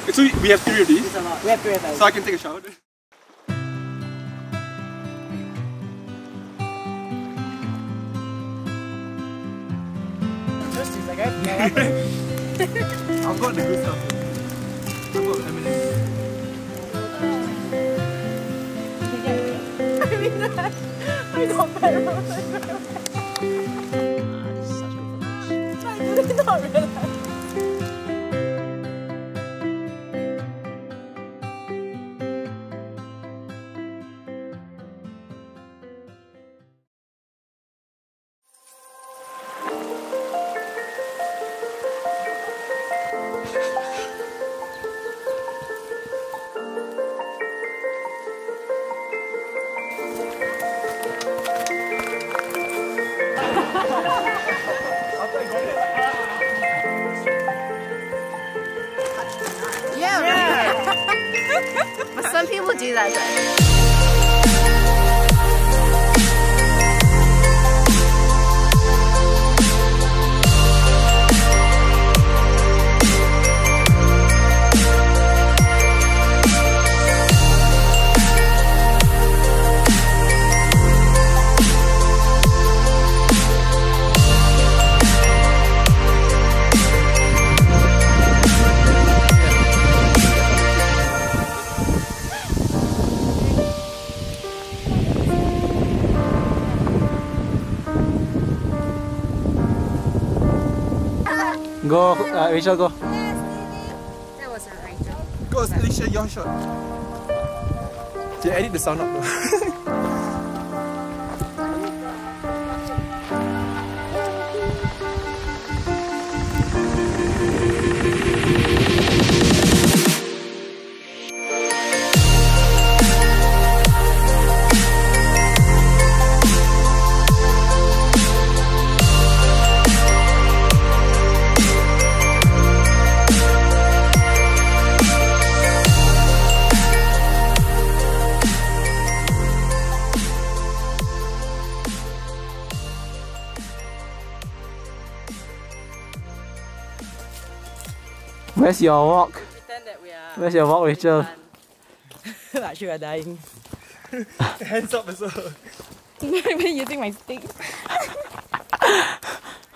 So we have 3 of these? It's a lot. We have 3 of those. So I can take a shower? I've got the good stuff. I've got M&M's. I got better. This is such good footage. I did not realize. But some people do that though. Go, Rachel, go. That wasn't Rachel. Go, Alicia, your shot. Yeah, edit the sound up though. Where's your walk? Pretend that we are. Where's your walk, Rachel? Actually, we're dying. Hands up as well. I'm not even using my stick.